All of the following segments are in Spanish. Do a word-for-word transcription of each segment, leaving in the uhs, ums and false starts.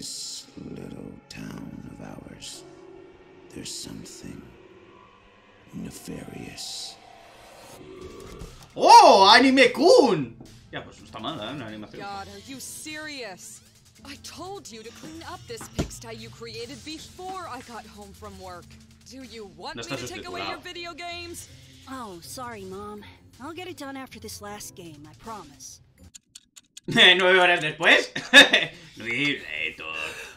this little town of ours, there's something nefarious. ¡Oh! ¡Anime-kun! Ya, pues no está mal, ¿eh? Una animación. God, are you serious? I told you to clean up this pigsty you created before I got home from work. Do you want No me está to take away your subtitulado. video games? Oh, sorry, Mom. I'll get it done after this last game, I promise. ¿Nueve horas después? Luis, Héctor.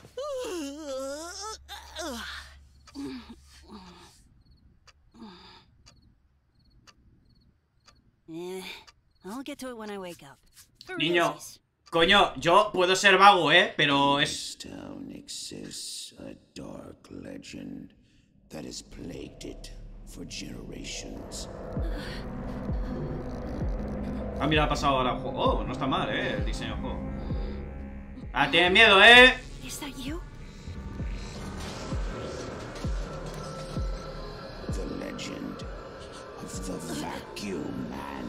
Eh, I'll get to it when I wake up. For Niño, realsies. coño, yo puedo ser vago, ¿eh? Pero This es... town exists a dark legend that has plagued it for generations. Ah, mira, ha pasado ahora el juego. Oh, no está mal, ¿eh? El diseño del juego. Ah, tiene miedo, ¿eh? Is that you? The legend of the Vacuum Man.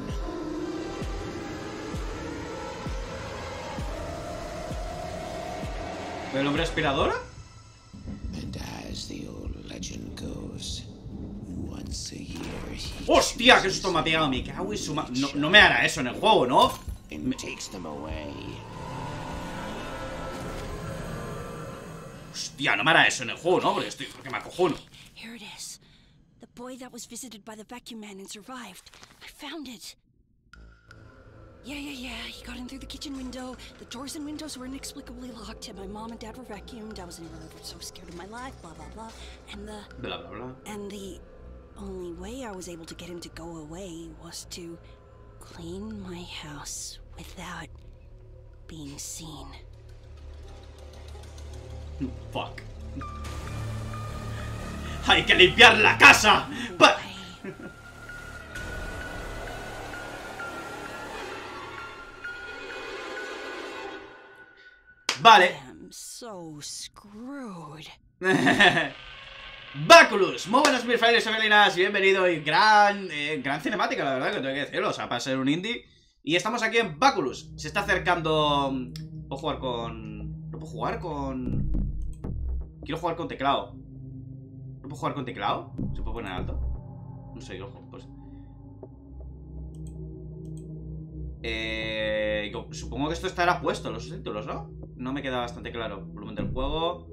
¿El hombre aspiradora? And as the old legend goes, once a year he ¡Hostia! ¡Qué susto me ha pegado! Me cago en su ma... No, no me hará eso en el juego, ¿no? and takes them away. Hostia, no me hará eso en el juego, ¿no? Porque estoy... Porque me acojono. Here it is. The boy that was visited by the vacuum man and survived. I found it. Yeah, yeah, yeah. He got in through the kitchen window. The doors and windows were inexplicably locked, and my mom and dad were vacuumed. I was never ever so scared of my life. Blah blah blah. And the Bla, bla, bla. and the only way I was able to get him to go away was to clean my house without being seen. Fuck. ¡Hay que limpiar la casa! Pa- Vale. I'm so screwed. Baculus, muy buenos mis y femeninas, bienvenido y gran, eh, gran cinemática, la verdad, que tengo que decirlo, o sea, para ser un indie. Y estamos aquí en Baculus, se está acercando... ¿Puedo jugar con...? ¿No puedo jugar con...? Quiero jugar con teclado. ¿No puedo jugar con teclado? ¿Se puede poner alto? No sé, ojo, pues... Eh... Supongo que esto estará puesto, los subtítulos, ¿no? No me queda bastante claro. Volumen del juego...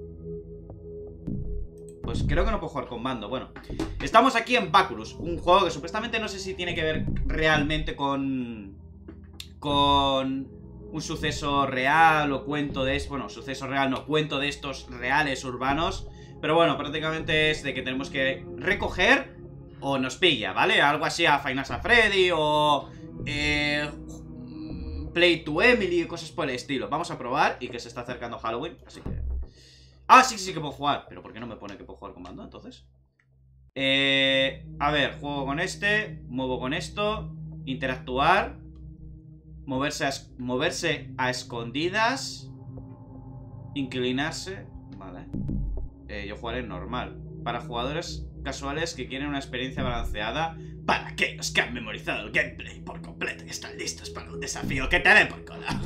Pues creo que no puedo jugar con mando. Bueno, estamos aquí en Baculus, un juego que supuestamente no sé si tiene que ver realmente con... Con un suceso real o cuento de... Bueno, suceso real, no, cuento de estos reales urbanos. Pero bueno, prácticamente es de que tenemos que recoger o nos pilla, ¿vale? Algo así a Five Nights at Freddy o... Eh, Play to Emily, cosas por el estilo. Vamos a probar y que se está acercando Halloween, así que... Ah, sí, sí que puedo jugar. Pero ¿por qué no me pone que puedo jugar con mando entonces? Eh, a ver, juego con este. Muevo con esto. Interactuar. Moverse a, moverse a escondidas. Inclinarse. Vale. Eh, yo jugaré normal. Para jugadores casuales que quieren una experiencia balanceada. Para aquellos que han memorizado el gameplay por completo y están listos para un desafío que te dé por cola.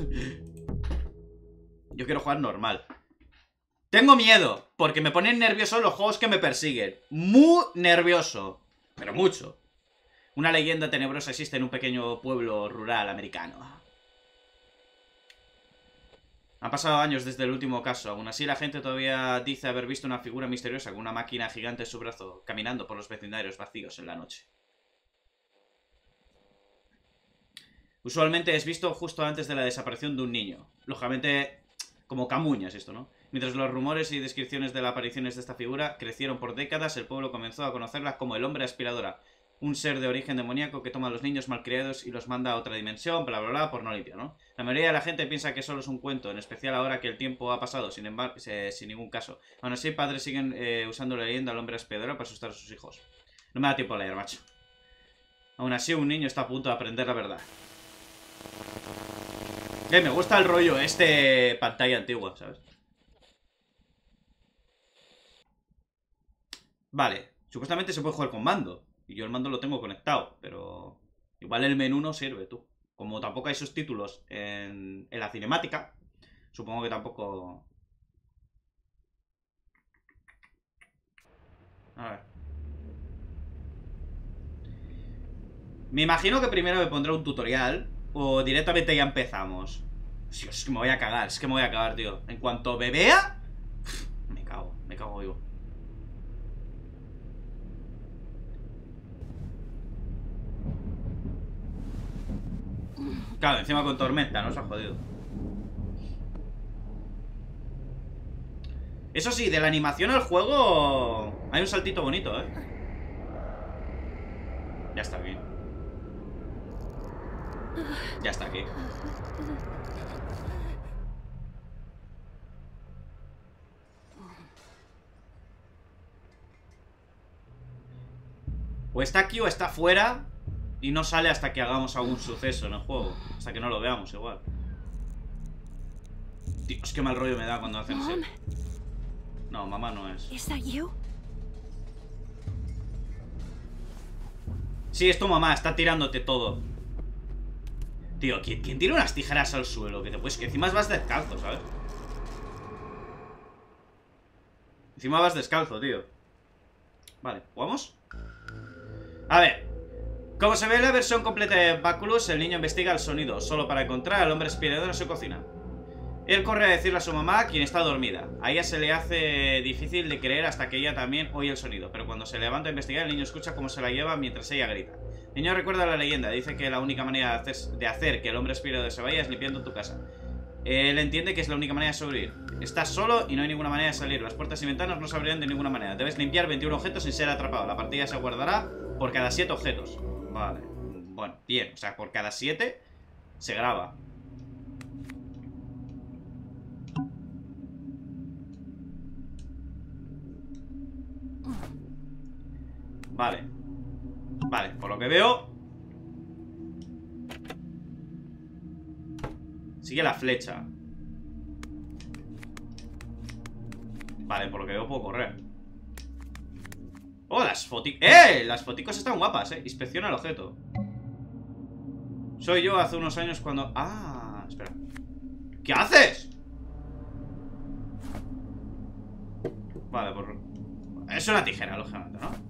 Yo quiero jugar normal. Tengo miedo, porque me ponen nervioso los juegos que me persiguen. Muy nervioso, pero mucho. Una leyenda tenebrosa existe en un pequeño pueblo rural americano. Han pasado años desde el último caso. Aún así la gente todavía dice haber visto una figura misteriosa con una máquina gigante en su brazo, caminando por los vecindarios vacíos en la noche. Usualmente es visto justo antes de la desaparición de un niño. Lógicamente, como camuñas esto, ¿no? Mientras los rumores y descripciones de las apariciones de esta figura crecieron por décadas, el pueblo comenzó a conocerla como el hombre aspiradora. Un ser de origen demoníaco que toma a los niños malcriados y los manda a otra dimensión, bla bla bla, por no limpio, ¿no? La mayoría de la gente piensa que solo es un cuento, en especial ahora que el tiempo ha pasado, sin embargo, eh, sin ningún caso. Aún así, padres siguen eh, usando la leyenda del hombre aspiradora para asustar a sus hijos. No me da tiempo a leer, macho. Aún así, un niño está a punto de aprender la verdad. Eh, me gusta el rollo este pantalla antigua, ¿sabes? Vale, supuestamente se puede jugar con mando. Y yo el mando lo tengo conectado, pero igual el menú no sirve, tú. Como tampoco hay subtítulos en, en la cinemática, supongo que tampoco Me imagino que primero me pondré un tutorial. O directamente ya empezamos. Dios, es que me voy a cagar, es que me voy a cagar, tío. En cuanto me vea, me cago, me cago vivo. Claro, encima con tormenta, ¿no? Se ha jodido. Eso sí, de la animación al juego hay un saltito bonito, ¿eh? Ya está aquí. Ya está aquí. O está aquí o está fuera. Y no sale hasta que hagamos algún suceso en el juego. Hasta que no lo veamos igual. Dios, qué mal rollo me da cuando hacen eso. No, mamá no es. Is that you? Sí, es tu mamá, está tirándote todo. Tío, ¿quién, quién tira unas tijeras al suelo? Que te puedes, que encima vas descalzo, ¿sabes? Encima vas descalzo, tío. Vale, ¿jugamos? A ver. Como se ve en la versión completa de Baculus, el niño investiga el sonido, solo para encontrar al hombre espiador en su cocina. Él corre a decirle a su mamá, quien está dormida. A ella se le hace difícil de creer hasta que ella también oye el sonido, pero cuando se levanta a investigar, el niño escucha cómo se la lleva mientras ella grita. El niño recuerda la leyenda, dice que la única manera de hacer, de hacer que el hombre espiador se vaya es limpiando tu casa. Él entiende que es la única manera de sobrevivir. Estás solo y no hay ninguna manera de salir. Las puertas y ventanas no se abrirán de ninguna manera. Debes limpiar veintiún objetos sin ser atrapado. La partida se guardará por cada siete objetos. Vale. Bueno, bien. O sea, por cada siete se graba. Vale. Vale, por lo que veo sigue la flecha. Vale, por lo que veo puedo correr. Oh, las foticos. ¡Eh! Las foticos están guapas, eh. Inspecciona el objeto. Soy yo hace unos años cuando... Ah, espera. ¿Qué haces? Vale, por... Es una tijera, lógicamente, ¿no?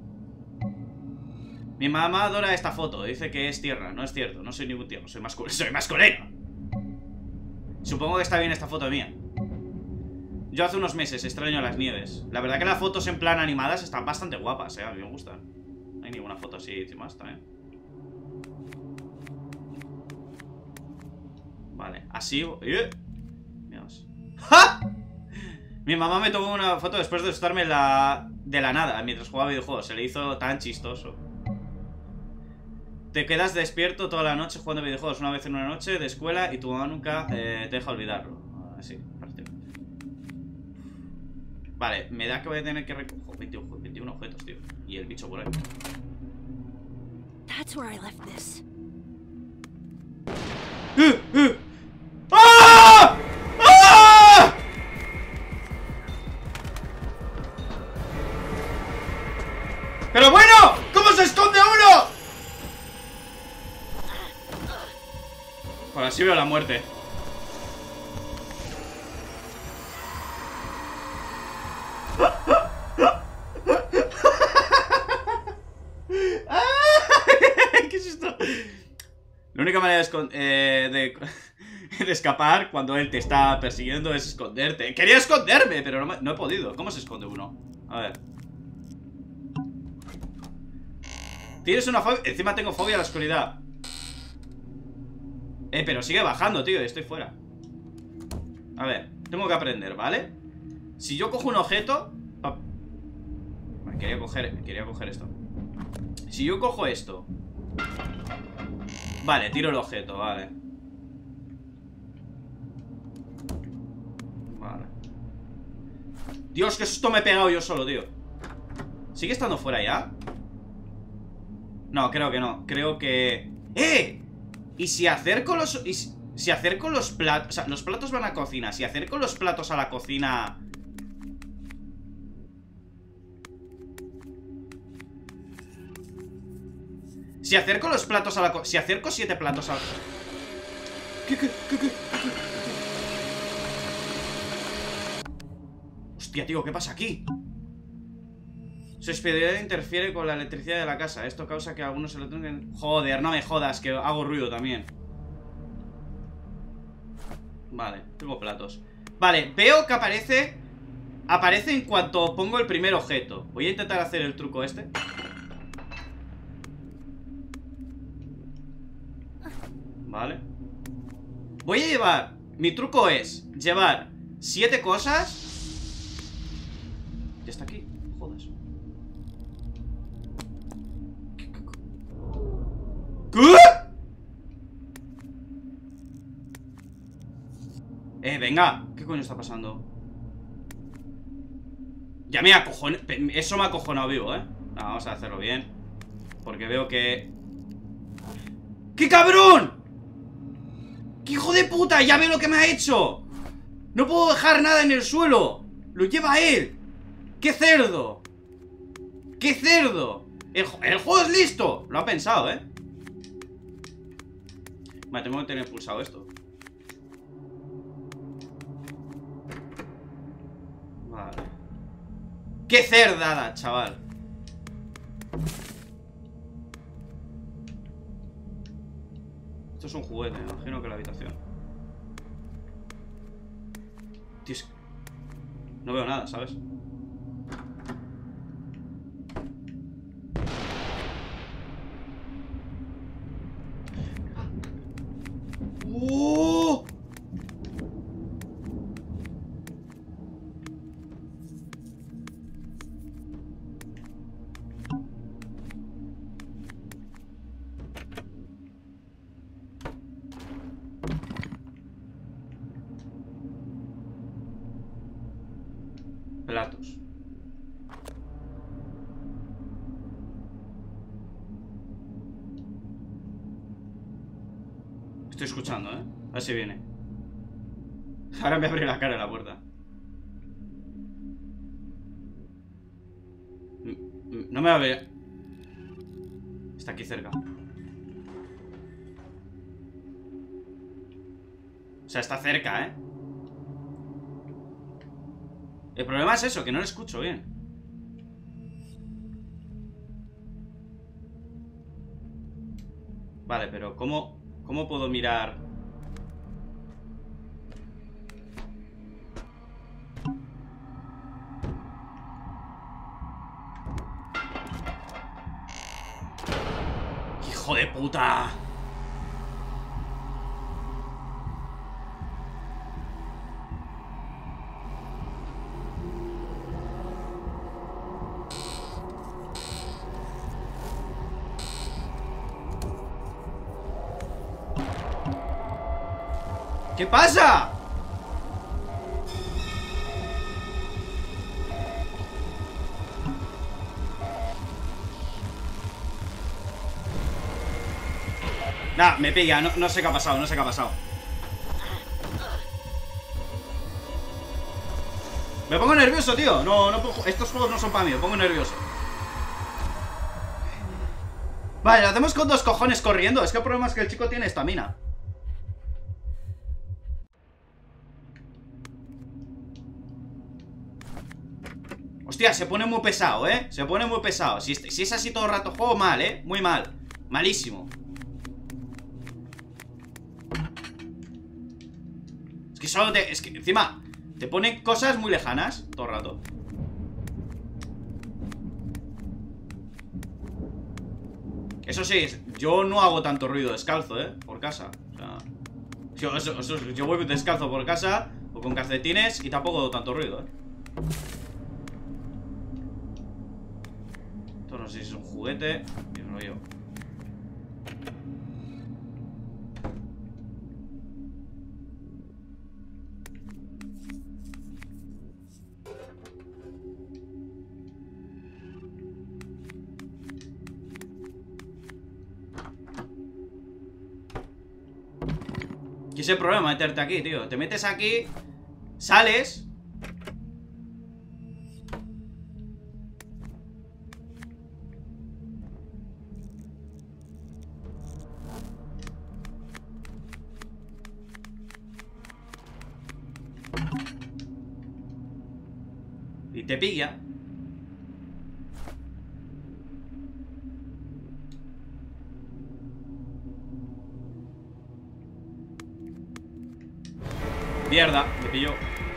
Mi mamá adora esta foto. Dice que es tierra. No es cierto. No soy ningún tierno. Soy masculino. Soy masculino. Supongo que está bien esta foto mía. Yo hace unos meses extraño las nieves. La verdad que las fotos en plan animadas están bastante guapas, eh. A mí me gustan. No hay ninguna foto así encima esta, eh. Vale, así... ¡Eh! Dios. ¡Ja! Mi mamá me tomó una foto después de asustarme la... de la nada mientras jugaba videojuegos. Se le hizo tan chistoso. Te quedas despierto toda la noche jugando videojuegos una vez en una noche de escuela y tu mamá nunca eh, te deja olvidarlo. Así, prácticamente. Vale, me da que voy a tener que recoger veintiuno objetos, tío. Y el bicho por ahí. That's where I left this. ¡Eh! ¡Eh! ¡Ah! ¡Ah! ¡Pero bueno! ¿Cómo se esconde uno? Ahora sí veo la muerte. ¿Qué es esto? La única manera de, eh, de, de escapar cuando él te está persiguiendo es esconderte. Quería esconderme, pero no, me, no he podido. ¿Cómo se esconde uno? A ver. Tienes una fobia. Encima tengo fobia a la oscuridad. Eh, pero sigue bajando, tío. Estoy fuera. A ver, tengo que aprender, ¿vale? Si yo cojo un objeto... Pa... Quería coger, quería coger esto. Si yo cojo esto... Vale, tiro el objeto, vale. Vale. Dios, que susto me he pegado yo solo, tío. ¿Sigue estando fuera ya? No, creo que no. Creo que... ¡Eh! ¿Y si acerco los... Y si, si acerco los platos... O sea, los platos van a cocina. Si acerco los platos a la cocina... Si acerco los platos a la... Si acerco siete platos a la... ¿Qué, qué, qué, qué, qué, qué? Hostia, tío, ¿qué pasa aquí? Su especialidad interfiere con la electricidad de la casa. Esto causa que algunos electrónicos... Joder, no me jodas, que hago ruido también. Vale, tengo platos. Vale, veo que aparece... Aparece en cuanto pongo el primer objeto. Voy a intentar hacer el truco este. Vale. Voy a llevar... Mi truco es llevar siete cosas. Ya está aquí. Jodas. ¿Qué? Eh, venga. ¿Qué coño está pasando? Ya me acojoné. Eso me ha acojonado vivo, eh. No, vamos a hacerlo bien. Porque veo que... ¡Qué cabrón! ¡Qué hijo de puta! ¡Ya veo lo que me ha hecho! No puedo dejar nada en el suelo. Lo lleva él. ¡Qué cerdo! ¡Qué cerdo! El, el juego es listo. Lo ha pensado, eh. Vale, tengo que tener pulsado esto. Vale. ¡Qué cerdada, chaval! Esto es un juguete, me imagino que la habitación. Tío, es... no veo nada, ¿sabes? ¡Oh! Platos. Estoy escuchando, ¿eh? A ver si viene. Ahora me abre la cara en la puerta. No me va a ver. Está aquí cerca. O sea, está cerca, ¿eh? El problema es eso, que no lo escucho bien. Vale, pero ¿cómo, cómo puedo mirar? ¡Hijo de puta! ¿Qué pasa? Nah, me pilla, no, no sé qué ha pasado, no sé qué ha pasado. Me pongo nervioso, tío. No, no puedo, estos juegos no son para mí, me pongo nervioso. Vale, lo hacemos con dos cojones corriendo. Es que el problema es que el chico tiene estamina. Hostia, se pone muy pesado, ¿eh? Se pone muy pesado. Si, si es así todo el rato juego, mal, ¿eh? Muy mal. Malísimo. Es que solo te... Es que encima te pone cosas muy lejanas todo el rato. Eso sí, yo no hago tanto ruido descalzo, ¿eh? Por casa. O sea... Yo, eso, eso, yo voy descalzo por casa o con calcetines y tampoco hago tanto ruido, ¿eh? Esto no sé si es un juguete. Dímelo yo. ¿Qué es el problema meterte aquí, tío? Te metes aquí, sales. Y te pilla. Mierda, me pilló.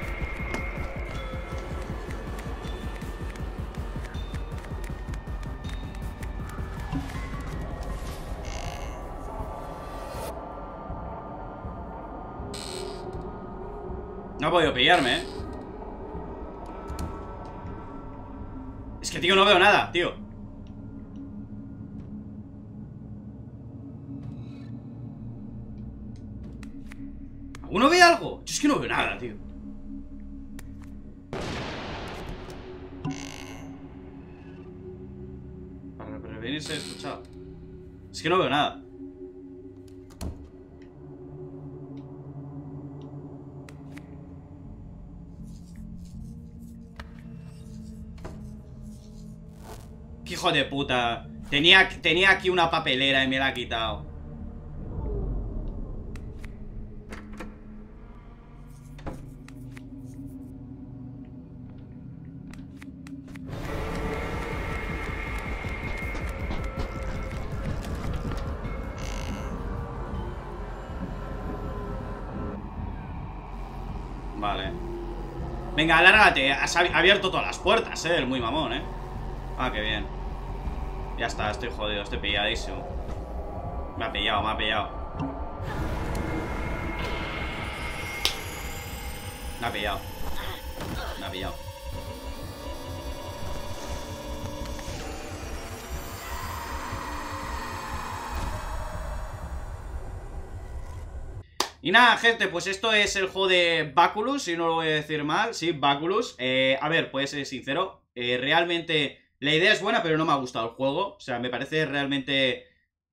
No ha podido pillarme, ¿eh? Es que, tío, no veo nada, tío. ¿Alguno ve algo? Yo es que no veo nada, tío. Para prevenir ser escuchado. Es que no veo nada. ¡Qué hijo de puta! Tenía, tenía aquí una papelera y me la ha quitado. Vale. Venga, alárgate. Has abierto todas las puertas, eh. El muy mamón, eh. Ah, qué bien. Ya está, estoy jodido, estoy pilladísimo. Me ha pillado, me ha pillado. Me ha pillado. Me ha pillado. Y nada, gente, pues esto es el juego de Baculus, si no lo voy a decir mal. Sí, Baculus. Eh, a ver, pues ser sincero. Eh, realmente... La idea es buena, pero no me ha gustado el juego. O sea, me parece realmente...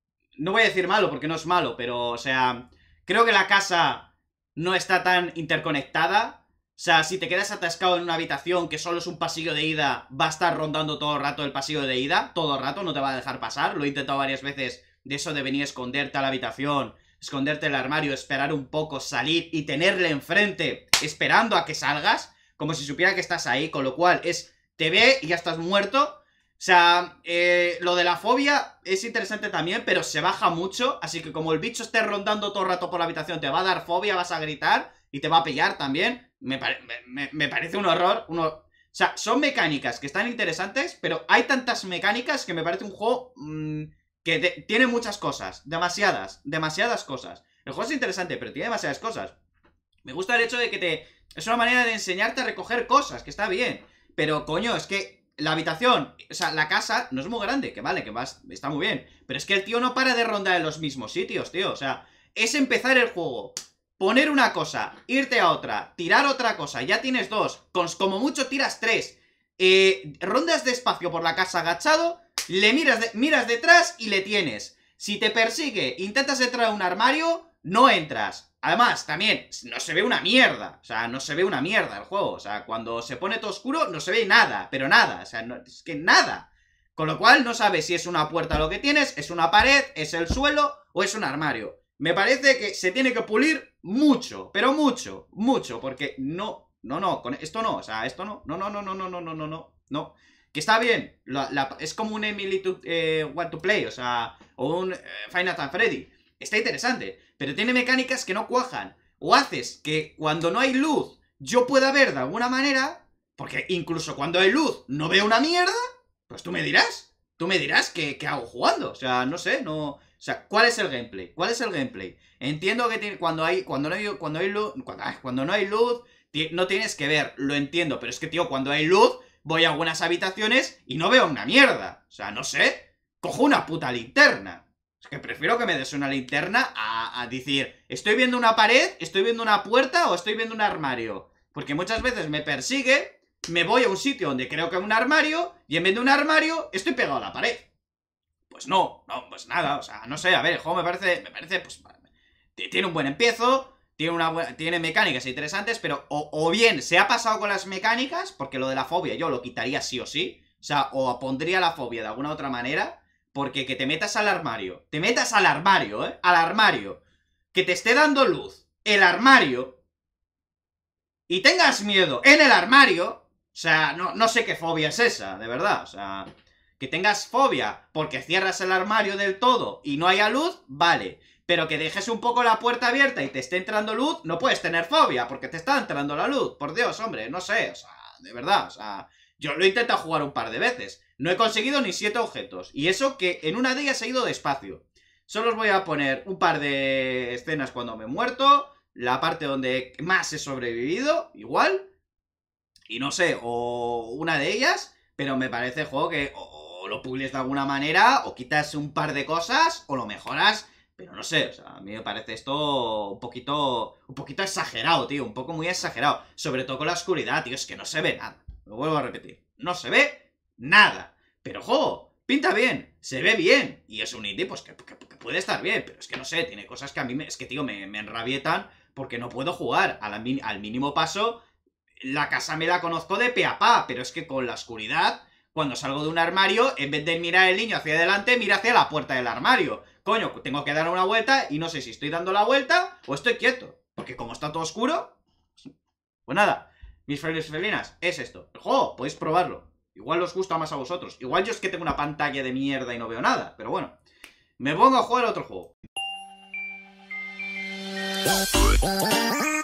No voy a decir malo, porque no es malo, pero, o sea... Creo que la casa no está tan interconectada. O sea, si te quedas atascado en una habitación que solo es un pasillo de ida, va a estar rondando todo el rato el pasillo de ida. Todo el rato, no te va a dejar pasar. Lo he intentado varias veces, de eso de venir a esconderte a la habitación, esconderte en el armario, esperar un poco, salir y tenerle enfrente, esperando a que salgas, como si supiera que estás ahí, con lo cual es... Te ve y ya estás muerto. O sea, eh, lo de la fobia es interesante también, pero se baja mucho. Así que como el bicho esté rondando todo el rato por la habitación, te va a dar fobia, vas a gritar y te va a pillar también. Me, pare me, me parece un horror. Uno... O sea, son mecánicas que están interesantes, pero hay tantas mecánicas que me parece un juego mmm, que tiene muchas cosas. Demasiadas, demasiadas cosas. El juego es interesante, pero tiene demasiadas cosas. Me gusta el hecho de que te... Es una manera de enseñarte a recoger cosas, que está bien. Pero, coño, es que la habitación, o sea, la casa no es muy grande, que vale, que vas, está muy bien. Pero es que el tío no para de rondar en los mismos sitios, tío. O sea, es empezar el juego, poner una cosa, irte a otra, tirar otra cosa, ya tienes dos, con, como mucho tiras tres. Eh, rondas despacio por la casa agachado, le miras, de, miras detrás y le tienes. Si te persigue, intentas entrar a un armario, no entras. Además, también, no se ve una mierda. O sea, no se ve una mierda el juego. O sea, cuando se pone todo oscuro, no se ve nada. Pero nada, o sea, no, es que nada. Con lo cual, no sabes si es una puerta lo que tienes, es una pared, es el suelo o es un armario. Me parece que se tiene que pulir mucho, pero mucho, mucho. Porque no, no, no, con esto no. O sea, esto no, no, no, no, no, no, no, no, no, no, no. Que está bien, la, la, es como un Emily to, eh, Want to Play, o sea, o un eh, Five Nights at Freddy. Está interesante, pero tiene mecánicas que no cuajan. O haces que cuando no hay luz yo pueda ver de alguna manera, porque incluso cuando hay luz no veo una mierda, pues tú me dirás. Tú me dirás qué, qué hago jugando. O sea, no sé, no... O sea, ¿cuál es el gameplay? ¿Cuál es el gameplay? Entiendo que tiene, cuando hay cuando no hay, cuando hay luz, cuando, cuando no hay luz, no tienes que ver, lo entiendo. Pero es que, tío, cuando hay luz, voy a algunas habitaciones y no veo una mierda. O sea, no sé, cojo una puta linterna. Es que prefiero que me des una linterna a, a decir, estoy viendo una pared, estoy viendo una puerta o estoy viendo un armario. Porque muchas veces me persigue, me voy a un sitio donde creo que es un armario y en vez de un armario estoy pegado a la pared. Pues no, no, pues nada, o sea, no sé, a ver, el juego me parece, me parece, pues, tiene un buen empiezo, tiene una buena, tiene mecánicas interesantes, pero o, o bien se ha pasado con las mecánicas, porque lo de la fobia yo lo quitaría sí o sí, o sea, o pondría la fobia de alguna otra manera. Porque que te metas al armario, te metas al armario, ¿eh? Al armario, que te esté dando luz el armario y tengas miedo en el armario, o sea, no, no sé qué fobia es esa, de verdad, o sea, que tengas fobia porque cierras el armario del todo y no haya luz, vale, Pero que dejes un poco la puerta abierta y te esté entrando luz, no puedes tener fobia, porque te está entrando la luz. Por Dios, hombre, no sé, o sea, de verdad, o sea... Yo lo he intentado jugar un par de veces. No he conseguido ni siete objetos. Y eso que en una de ellas he ido despacio. Solo os voy a poner un par de escenas cuando me he muerto. La parte donde más he sobrevivido, igual. Y no sé, o una de ellas. Pero me parece el juego que o lo pules de alguna manera, o quitas un par de cosas, o lo mejoras. Pero no sé, o sea, a mí me parece esto un poquito... Un poquito exagerado, tío. Un poco muy exagerado. Sobre todo con la oscuridad, tío. Es que no se ve nada. Lo vuelvo a repetir. No se ve nada. Pero, jo, pinta bien. Se ve bien. Y es un indie, pues que, que, que puede estar bien. Pero es que no sé, tiene cosas que a mí me... Es que, tío, me, me enrabietan porque no puedo jugar. A la, al mínimo paso, la casa me la conozco de pe a pa. Pero es que con la oscuridad, cuando salgo de un armario, en vez de mirar el niño hacia adelante, mira hacia la puerta del armario. Coño, tengo que dar una vuelta y no sé si estoy dando la vuelta o estoy quieto. Porque como está todo oscuro... Pues nada... Mis felices felinas, es esto. El juego, podéis probarlo. Igual os gusta más a vosotros. Igual yo es que tengo una pantalla de mierda y no veo nada. Pero bueno, me pongo a jugar a otro juego.